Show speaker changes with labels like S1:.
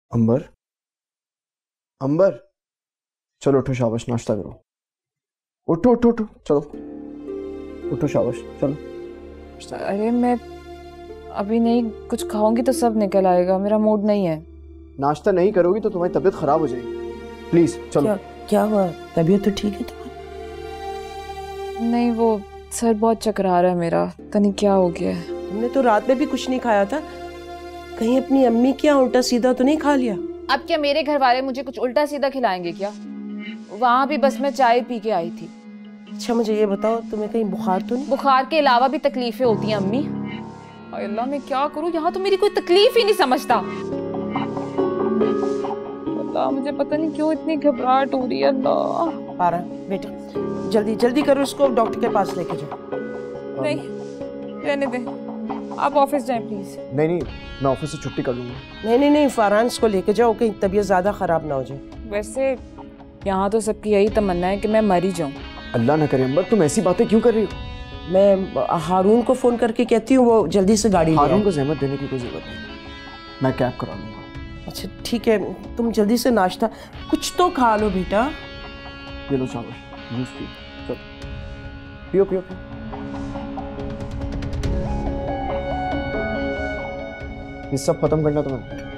S1: अंबर, अंबर, चलो उठो, शाबाश, नाश्ता करो। उठो उठो उठो, चलो उठो, शाबाश, चलो।
S2: अरे मैं अभी नहीं कुछ खाऊंगी तो सब निकल आएगा, मेरा मूड नहीं है।
S1: नाश्ता नहीं करोगी तो तुम्हारी तबीयत खराब हो जाएगी, प्लीज चलो।
S3: क्या हुआ? तबीयत तो ठीक है तुम्हारी?
S2: नहीं, वो सर बहुत चकरा रहा है मेरा, पता नहीं क्या हो गया है।
S3: तुमने तो रात में भी कुछ नहीं खाया था, कहीं अपनी अम्मी क्या उल्टा सीधा तो नहीं खा लिया?
S2: अब क्या मेरे घर वाले मुझे कुछ उल्टा सीधा खिलाएंगे क्या? वहाँ भी बस मैं चाय पी के आई थी।
S3: अच्छा मुझे ये बताओ, तुम्हें कहीं बुखार तो नहीं?
S2: बुखार के अलावा भी तकलीफें होती हैं अम्मी। अल्लाह मैं क्या करूँ, यहाँ तो मेरी कोई तकलीफ ही नहीं समझता। अल्लाह मुझे पता नहीं क्यों इतनी घबराहट हो रही है। अल्लाह
S3: पारा बेटा, जल्दी जल्दी करो, इसको डॉक्टर के पास लेके जाओ।
S2: नहीं, रहने दे, आप ऑफिस जाएं प्लीज।
S1: नहीं नहीं, मैं ऑफिस से छुट्टी कर लूंगा।
S3: नहीं, फारांस को लेके जाओ, कहीं तबीयत ज्यादा खराब ना हो जाए।
S2: वैसे यहाँ तो सबकी यही तमन्ना है कि मैं मर ही जाऊँ।
S1: अल्लाह ना करे अंबर, तुम ऐसी बातें क्यों कर रही हो?
S3: मैं हारून को फोन करके कहती हूँ, वो जल्दी से गाड़ी ले आए।
S1: हारून को जहमत देने की कोई जरूरत नहीं, मैं कैब करा लूंगा।
S3: अच्छा ठीक है, तुम जल्दी से नाश्ता कुछ तो खा लो बेटा।
S1: ये लो शाबाश, जूस पियो, चलो पियो पियो पियो। ये सब खत्म करना तुम्हें।